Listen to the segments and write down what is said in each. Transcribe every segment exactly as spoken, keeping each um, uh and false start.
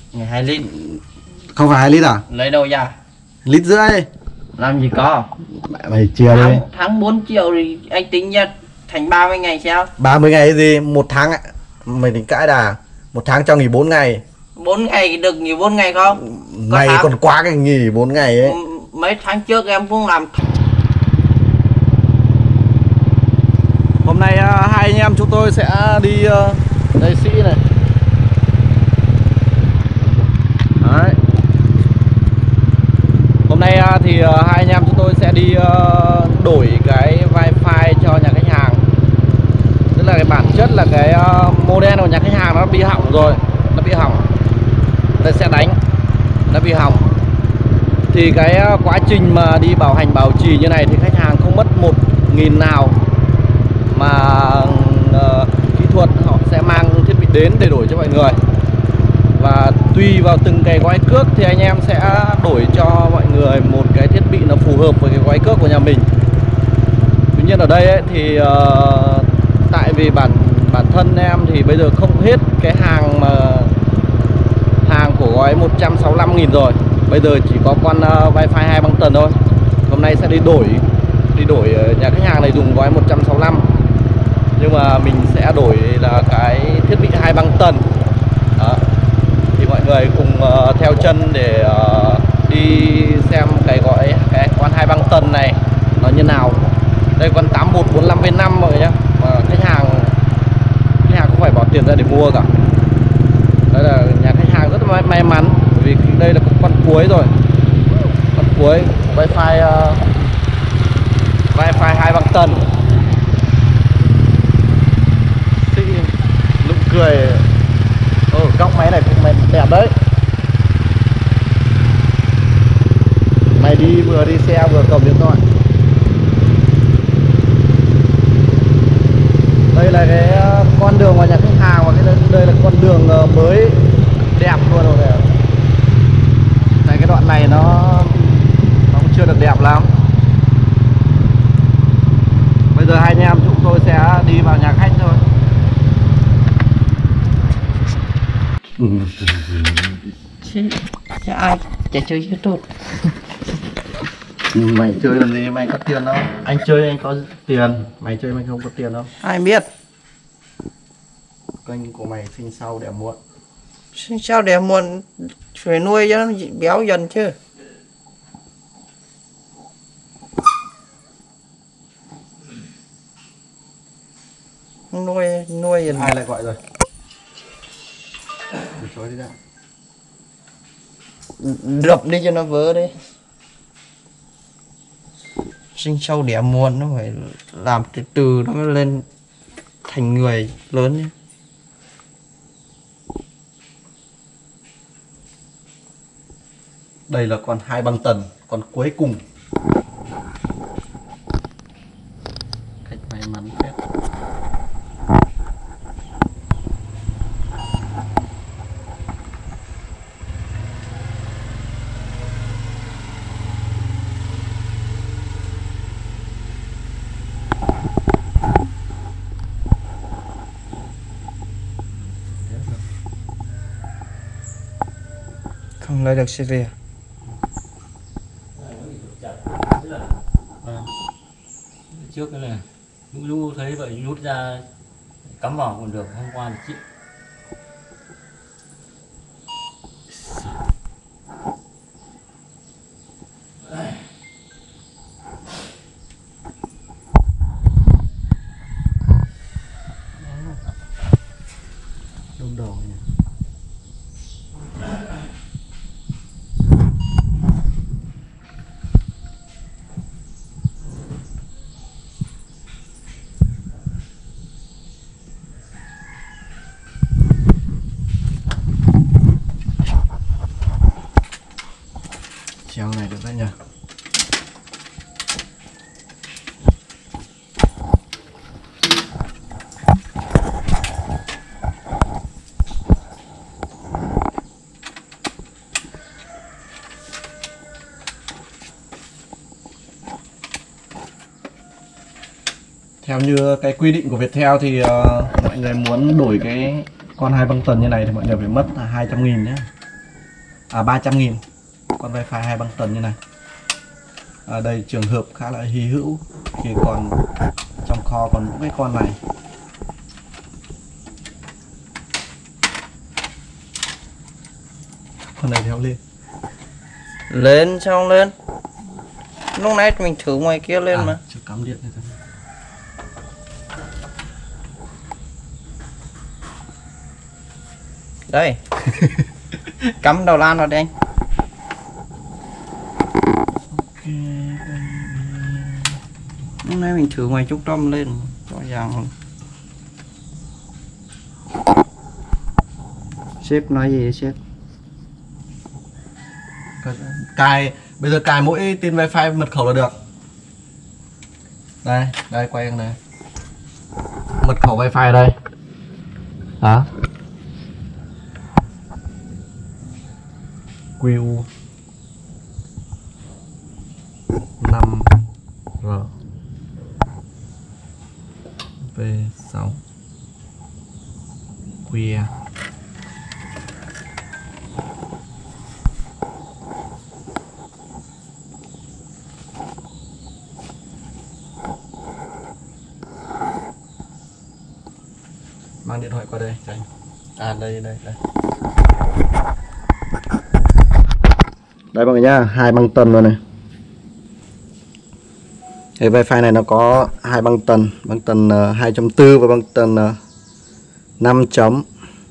hai lít. Không phải hai lít à? Lấy đâu ra? Lít rưỡi. Làm gì có. Mẹ mày chia đi. Tháng, tháng bốn triệu thì anh tính ra thành ba mươi ngày sao? ba mươi ngày gì? Một tháng ạ. Mày tính cãi đà. Một tháng cho nghỉ bốn ngày. bốn ngày được nghỉ bốn ngày không? Mày tháng... còn quá cái nghỉ bốn ngày ấy. Mấy tháng trước em cũng làm. Hôm nay uh, hai anh em chúng tôi sẽ đi uh, đây Sĩ này. Đấy. Hôm nay uh, thì uh, hai anh em chúng tôi sẽ đi uh, đổi cái wifi cho nhà khách hàng. Tức là cái bản chất là cái uh, model của nhà khách hàng nó bị hỏng rồi, nó bị hỏng. Đây sẽ đánh, nó bị hỏng. Thì cái uh, quá trình mà đi bảo hành bảo trì như này thì khách hàng không mất một nghìn nào, mà uh, kỹ thuật họ sẽ mang thiết bị đến để đổi cho mọi người. Và tùy vào từng cái gói cước thì anh em sẽ đổi cho mọi người một cái thiết bị nó phù hợp với cái gói cước của nhà mình. Tuy nhiên ở đây ấy, thì uh, tại vì bản bản thân em thì bây giờ không hết cái hàng mà hàng của gói một trăm sáu mươi lăm nghìn rồi. Bây giờ chỉ có con uh, wifi hai băng tần thôi. Hôm nay sẽ đi đổi đi đổi nhà khách hàng này dùng gói một trăm sáu mươi lăm. Nhưng mà mình sẽ đổi là cái thiết bị hai băng tần. Đó. Thì mọi người cùng uh, theo chân để uh, đi xem cái gói cái con hai băng tần này nó như nào. Đây con tám một bốn lăm V năm mọi người nhé. Mà khách hàng khách hàng không phải bỏ tiền ra để mua cả. Đây là nhà khách hàng rất là may mắn vì đây là con cuối rồi. Con cuối wifi uh, wifi hai băng tần. Nụ cười. Ồ, góc máy này cũng đẹp đấy. Mày đi vừa đi xe vừa cầm điện thoại. Đây là cái con đường vào nhà khách hàng, và cái đây là con đường mới đẹp luôn rồi này. Này cái đoạn này nó nó cũng chưa được đẹp lắm. Bây giờ hai anh em chúng tôi sẽ đi vào nhà khách thôi. Chứ, chứ ai chả chơi YouTube. Mày chơi làm gì, mày có tiền đâu. Anh chơi anh có tiền, mày chơi mày không có tiền đâu. Ai biết. Kênh của mày sinh sau đẻ muộn. Sinh sau đẻ muộn phải nuôi cho nó béo dần chứ. Nuôi nuôi dần. Ai lại gọi rồi? Để chối đi ra. Đập đi cho nó vỡ đi. Sinh sau đẻ muộn nó phải làm từ từ nó mới lên thành người lớn nhé. Đây là con hai băng tần, con cuối cùng. Cách may mắn phết. Không lấy được xê vê à? Trước cái này lúc lúc thấy vậy rút ra cắm vào còn được, hôm qua thì chị đông đầu nhỉ. Treo này được đấy nhỉ. Theo như cái quy định của Viettel thì uh, mọi người muốn đổi cái con hai băng tần như này thì mọi người phải mất hai trăm nghìn nhé. à ba trăm nghìn con wifi hai băng tần như này. Ở đây trường hợp khá là hy hữu khi còn trong kho còn những cái con này. Con này theo lên lên xong lên, lúc nãy mình thử ngoài kia lên à, mà chưa cắm điện này thôi. đây. Cắm đầu lan vào đây anh. Lúc nãy mình thử ngoài trung tâm lên rõ ràng hơn. Sếp nói gì sếp? Cài bây giờ cài mỗi tên wifi mật khẩu là được. Đây đây quay này, mật khẩu wifi đây đó, Q năm R V sáu Q mang điện thoại qua đây cho anh. À đây đây đây. Đây mọi người nhá, hai băng tần rồi này. Cái wifi này nó có hai băng tần, băng tần uh, hai chấm bốn và băng tần uh, năm chấm.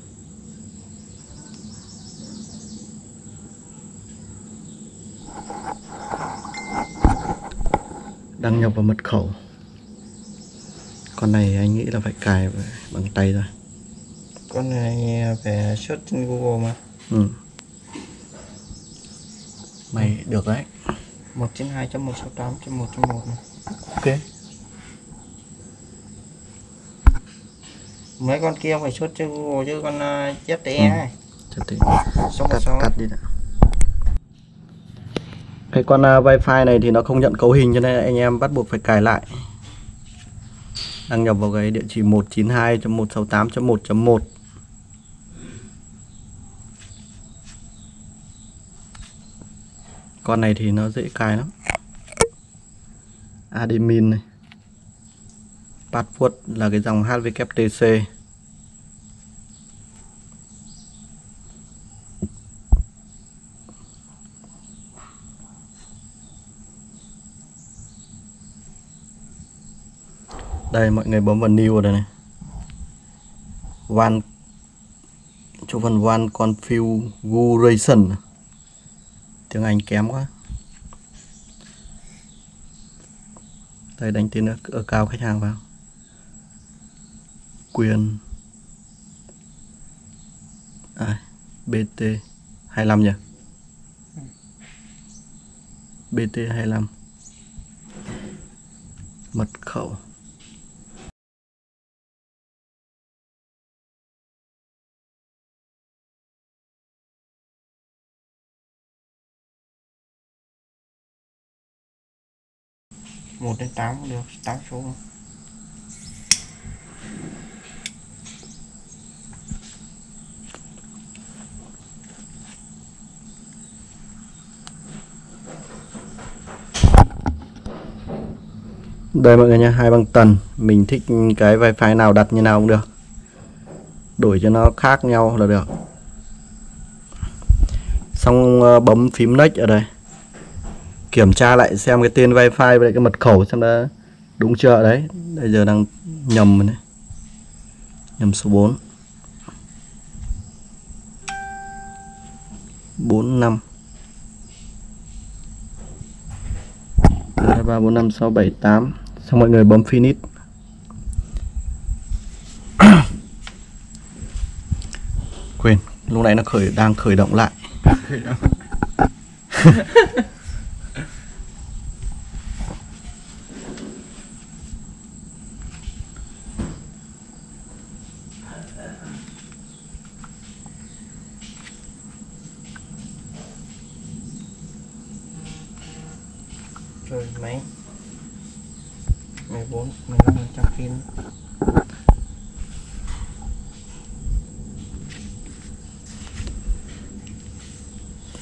Đăng nhập vào mật khẩu. Con này anh nghĩ là phải cài bằng tay rồi. Con này phải search trên Google mà. Ừ. Mày được đấy. một chín hai chấm một sáu tám chấm một chấm một này. Ok. Mấy con kia phải search trên Google chứ con uh, Z T E Ừ. này. Cho tí. Xong Cắt, rồi cắt đi đã. Cái con uh, wifi này thì nó không nhận cấu hình cho nên anh em bắt buộc phải cài lại. Đăng nhập vào cái địa chỉ một chín hai chấm một sáu tám chấm một chấm một. Con này thì nó dễ cài lắm. Admin này. Password là cái dòng hát vê kép tê xê. Đây mọi người bấm vào new ở đây này. One chỗ phần one configuration. Tiếng Anh kém quá. Đây đánh tên ở, ở cao khách hàng vào. Quyền à, bê tê hai lăm nhỉ? bê tê hai lăm. Mật khẩu. một đến tám cũng được, tám số. Đây mọi người nha, hai băng tần. Mình thích cái wifi nào đặt như nào cũng được. Đổi cho nó khác nhau là được. Xong bấm phím next ở đây. Kiểm tra lại xem cái tên wifi với cái mật khẩu xem đã đúng chưa đấy. Bây giờ đang nhầm này. Nhầm số bốn. bốn năm hai ba bốn năm sáu bảy tám. Xong mọi người bấm finish. Quên, lúc nãy nó khởi đang khởi động lại. Rồi máy mười bốn mười lăm phần trăm pin.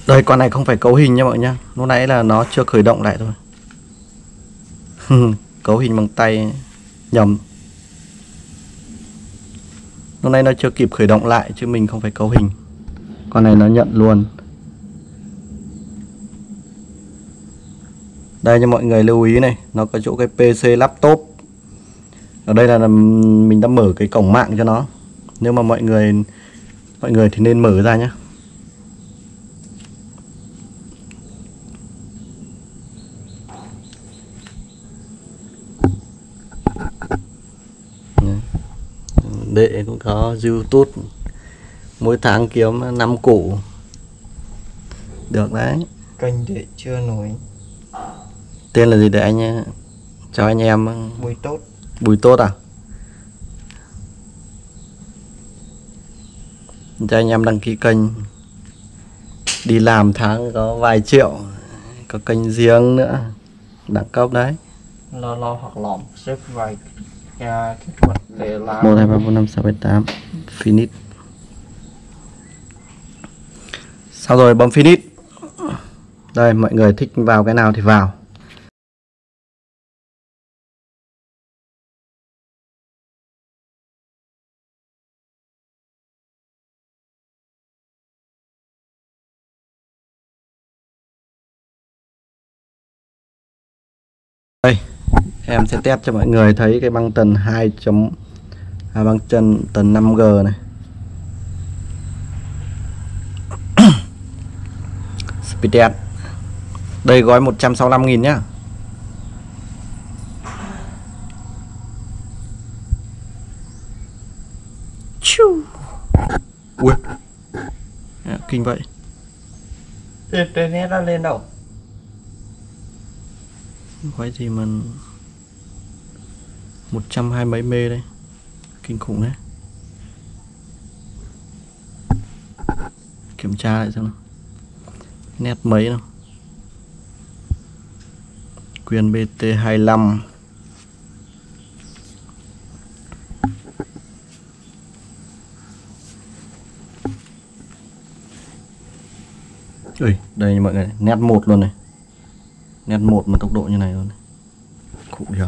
Đây con này không phải cấu hình nha mọi nhá. Lúc nãy là nó chưa khởi động lại thôi. Cấu hình bằng tay nhầm. Lúc nãy nó chưa kịp khởi động lại chứ mình không phải cấu hình. Con này nó nhận luôn. Đây cho mọi người lưu ý này, nó có chỗ cái pê xê laptop. Ở đây là mình đã mở cái cổng mạng cho nó. Nếu mà mọi người mọi người thì nên mở ra nhé. Đệ cũng có YouTube, mỗi tháng kiếm năm củ được đấy. Kênh đệ chưa nổi. Tên là gì để anh chào anh em? Bùi Tốt. Bùi Tốt à? Cho anh em đăng ký kênh. Đi làm tháng có vài triệu, có kênh riêng nữa, đẳng cấp đấy. Lo lo hoặc lỏm xếp vài nhà kỹ thuật để làm. Một hai ba bốn năm sáu bảy tám finish. Sau rồi bấm finish. Đây mọi người thích vào cái nào thì vào. Đây em sẽ test cho mọi người thấy cái băng tần hai chấm à, băng chân tần năm G này. Speed test. Đây gói một trăm sáu mươi lăm nghìn nhá. Chu. Ui. À, kinh vậy. Internet đã lên đâu? Gói gì mà một trăm hai mấy mê đây. Kinh khủng đấy. Kiểm tra lại xem nào. Nét mấy nào. Quyền bê tê hai mươi lăm. Ui, đây mọi người, nét một luôn này. Nét một mà tốc độ như này luôn này. Khủng chưa?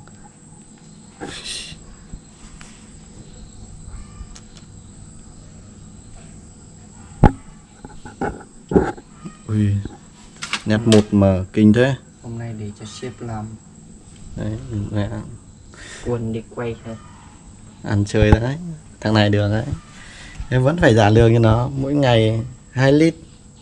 Ui, nét một mà kinh thế. Hôm nay để cho sếp làm. Đấy, mẹ Quần đi quay thôi. ăn chơi đấy. Thằng này được đấy. Em vẫn phải trả lương cho nó mỗi ngày hai lít.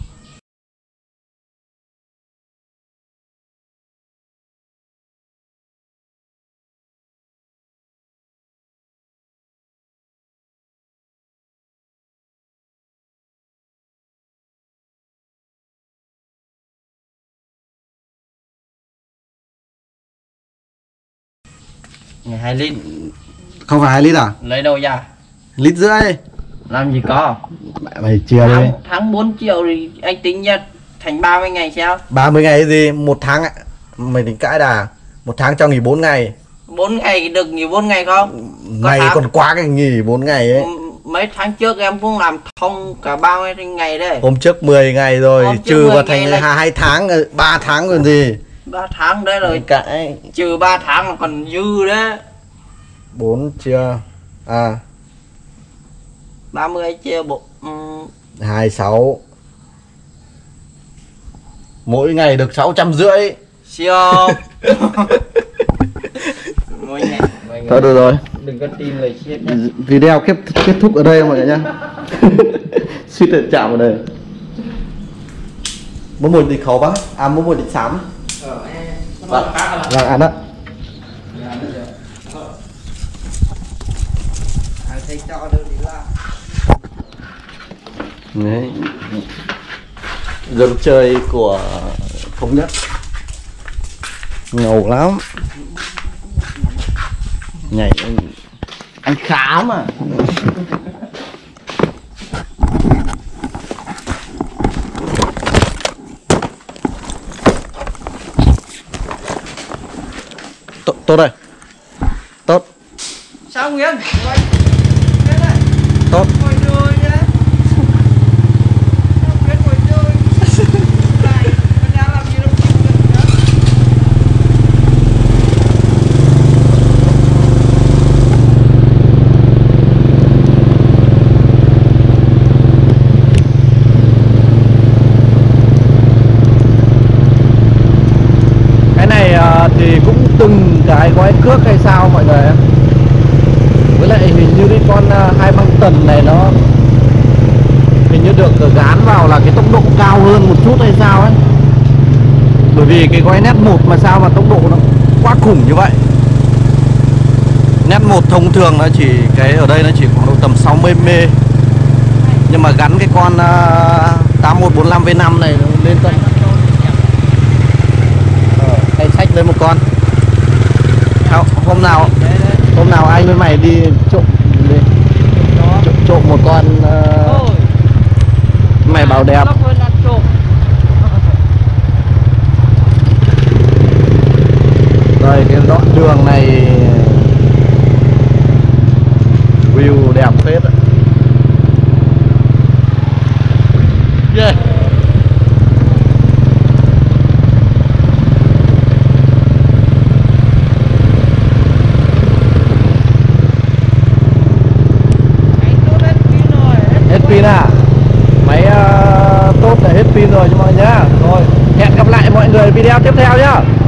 Ngày hai lít. Không phải hai lít à? Lấy đâu ra? Lít rưỡi. Làm gì có? Mẹ mày chia đi. Tháng, tháng bốn triệu thì anh tính ra thành ba mươi ngày sao? ba mươi ngày gì? Một tháng ạ. Mày tính cãi đà. Một tháng cho nghỉ bốn ngày. bốn ngày được nghỉ bốn ngày không? Ngày tháng... còn quá cái nghỉ bốn ngày ấy. Mấy tháng trước em cũng làm thông cả ba mươi ngày đấy. Hôm trước mười ngày rồi, Hôm trừ vào mười thành ngày là- hai tháng, ba tháng còn gì. ba tháng đấy rồi. Cãi. Trừ ba tháng mà còn dư đấy. bốn chia à ba mươi chia bộ um, hai mươi sáu. Mỗi ngày được sáu trăm rưỡi. siêu. Mỗi ngày, mỗi ngày. Thôi được rồi. Đừng có tin lời sếp nhé. Video kết kết thúc ở đây mọi người nhá. Suýt được chạm ở đây. Muốn một thịt khẩu bác, à muốn một thịt xám. Vâng, vâng ăn đó. Thầy cho đâu đi làm. Đấy. Dân chơi của Thống Nhất ngầu lắm. Nhảy anh, anh khá mà. Tốt, tốt đây. Tốt. Sao Nguyễn? Tốt. Ngồi chơi nhé. Sao Nguyễn ngồi chơi? từng cái gói cước hay sao mọi người. Với lại hình như cái con uh, hai băng tần này nó hình như được gán vào là cái tốc độ cao hơn một chút hay sao ấy. Bởi vì cái gói nét một mà sao mà tốc độ nó quá khủng như vậy. Nét một thông thường nó chỉ cái ở đây nó chỉ khoảng độ tầm sáu mươi mê. Nhưng mà gắn cái con uh, tám một bốn lăm V năm này nó lên tận ờ, hay xách lên một con. Hôm nào hôm nào anh với mày đi trộm đi trộm, trộm một con uh, mày bảo đẹp. Đây cái đoạn đường này view đẹp phết ạ. Yeah. Hết pin à? Máy uh, tốt là hết pin rồi cho mọi người nhá. Rồi hẹn gặp lại mọi người video tiếp theo nhá.